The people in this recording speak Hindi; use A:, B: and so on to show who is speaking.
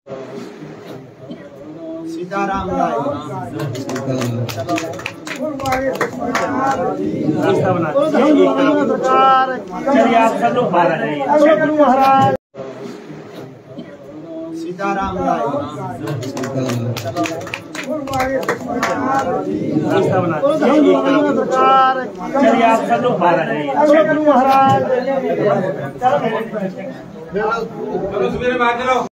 A: सीताराम
B: रास्ता बना चलिए आप सब लोग बाहर आ जाइए। गुरु महाराज
A: सीताराम
B: रास्ता बना चलिए आप सब लोग बाहर आ जाइए। गुरु महाराज
C: चलो सवेरे बाहर चलो।